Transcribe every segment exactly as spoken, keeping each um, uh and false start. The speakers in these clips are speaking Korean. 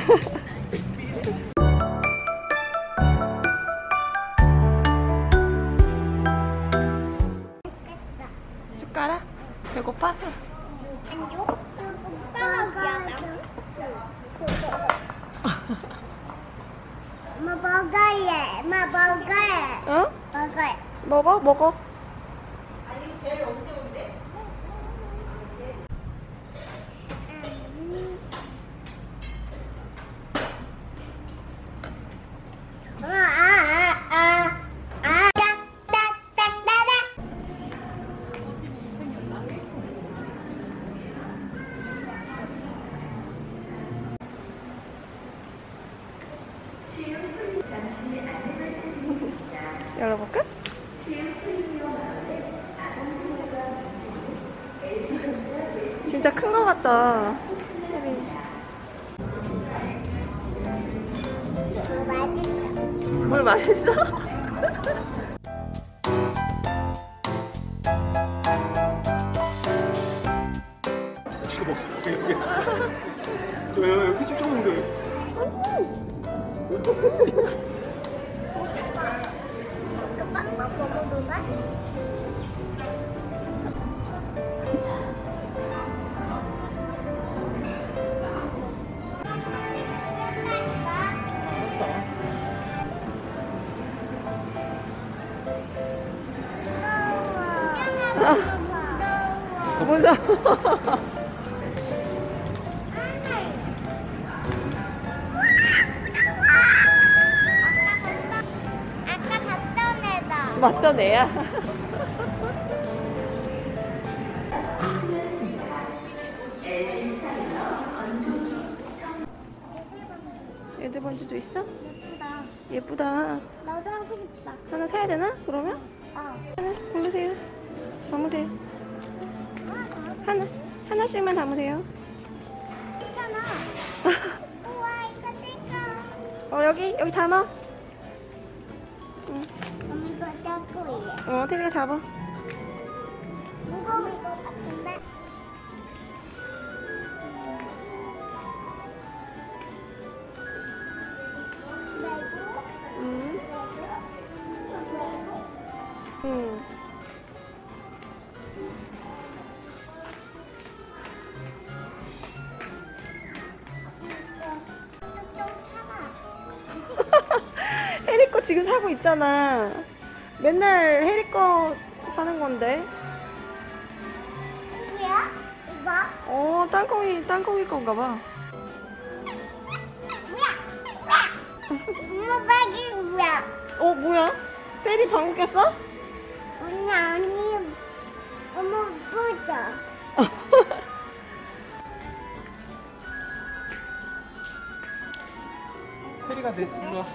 숟가락? 배고파? 아니요. 숟가락이야. 엄마 먹어야. 엄마 먹어야. 어? 먹어야. 먹어? 먹어. 아니 배를 언제 온대? 엄마 아아아 아. 딱딱딱딱. 열어볼까? 진짜 큰 거 같다. 뭘 맛있어? 이거 먹었어요. 저요 여기 좀 좁은데. 빵빵 먹어볼까? 무서워. 아까 갔던 애다. 맞던 애야. 애들 반지도 있어? 예쁘다. 예쁘다. 나도 하고 싶다. 하나 사야 되나? 그러면? 어. 하나 고르세요. 담으세요. 하나 하나씩만 담으세요. 괜찮아. 우와 이거 뜰까? 어 여기 여기 담아. 응. 이거 뜰거야. 어 테리가 잡아. 무거울 것 같은데? 응. 응. 해리 거 지금 사고 있잖아. 맨날 해리 거 사는 건데. 뭐야? 이거? 어, 땅콩이, 땅콩이 건가 봐. 엄마 bag이 뭐야? 어, 뭐야? 해리 방귀 꼈어? 아니 아니. 엄마 보자. 해리가 내 일로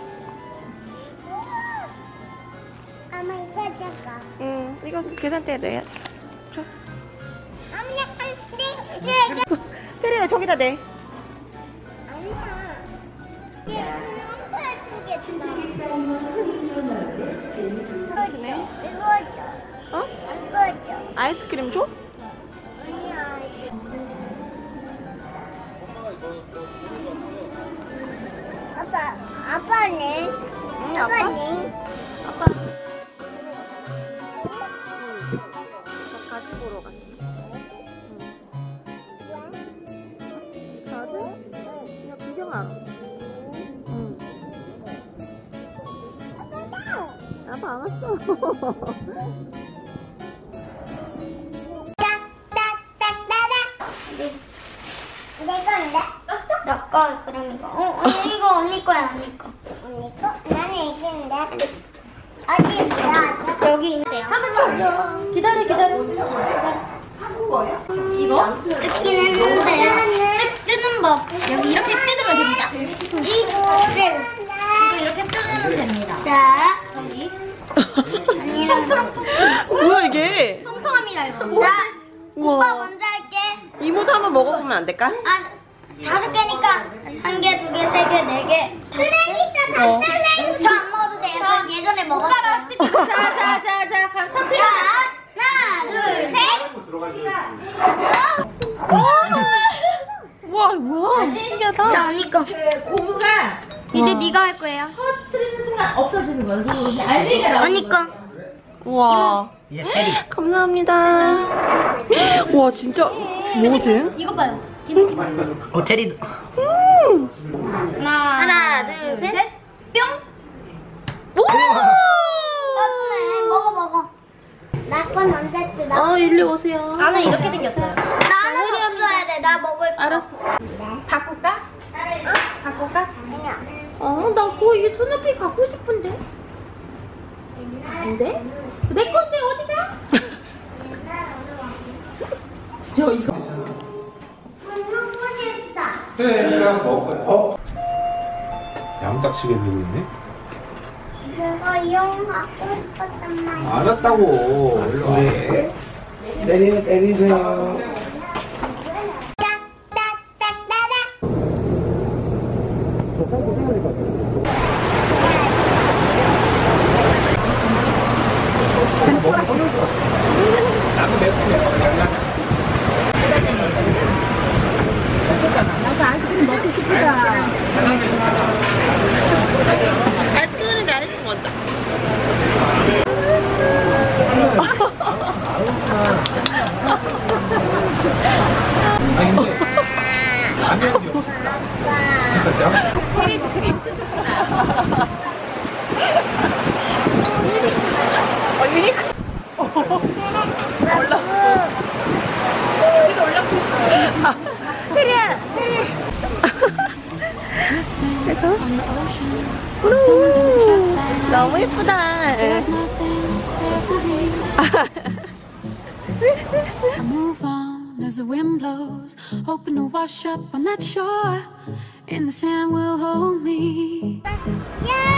엄마 이거 잠깐. 응, 이거 계산대에 내야 돼. 줘. 엄마 안돼. 이거 테리야, 저기다 내. 아니야. 이게 엄마 두개 줘. 주네. 이거 줘. 어? 이거 줘. 아이스크림 줘? 아니야. 아빠, 아빠는? 응, 아빠. 아빠는? 아빠. 저 가지 보러 갔어. 가지? 그냥 구경하러. 응. 아빠 안 왔어. 딱딱딱딱딱. 내, 내 건데? 떴어? 내 거, 그럼 이거. 어, 언니, 이거 언니 거야, 언니 거. 언니 거? 나는 이기는데. 어디 있어요? 여기 있는데요. 한번 쳐. 기다려 기다려. 이거 뜯긴 했는데. 뜨, 뜨는 법 여기 이렇게 뜯으면 됩니다. 이거를. 이거 이렇게 뜯으면 됩니다. 자, 여기 언니랑. 뭐야 이게? 통통합니다 이거. 자, 오빠 우와. 먼저 할게. 이모도 한번 먹어보면 안 될까? 아, 다섯 개니까 한 개, 두 개, 세 개, 네 개. 그러니까 어. 저 안 먹어도 돼요. 저 예전에 먹었어요. 자자자자 그럼 자, 터뜨려. 하나, 둘, 셋. 들어가야 돼. 우와. 와 뭐야 신기하다. 자 언니 거. 고무가 이제 네가 할 거예요. 터뜨리는 순간 없어지는 거예요. 그리고 이제 알맹이가 나오는 언니 거. 와 이제 테리. 감사합니다. 와 진짜 뭐지? 이거 봐요. 어 테리도. 하나, 하나, 둘, 둘, 셋, 셋. 뿅. 깔끔해. 먹어 먹어. 나 건 언제 쓰나? 아 일리 오세요. 나는 이렇게 생겼어요. 나는 더 써야 돼. 나 먹을 거. 알았어. 바꿀까? 바꿀까? 어, 나 그거 이 스누피 갖고 싶은데. 안 돼? 내 건데 어디가? 저 이거. 그래, 시간 먹을 거야. 어? 양딱지게 들고 있네? 그거 이용하고 싶었단 말이야. 알았다고. 네. 내리 내리세요. 딱딱딱딱. 아이스크림인데 아이스크림 먼저. 아니 근데 라면이 없어. 언니 너무 예쁘다. I move on as the wind blows, hoping to wash up on that shore, and the sand will hold me. 야!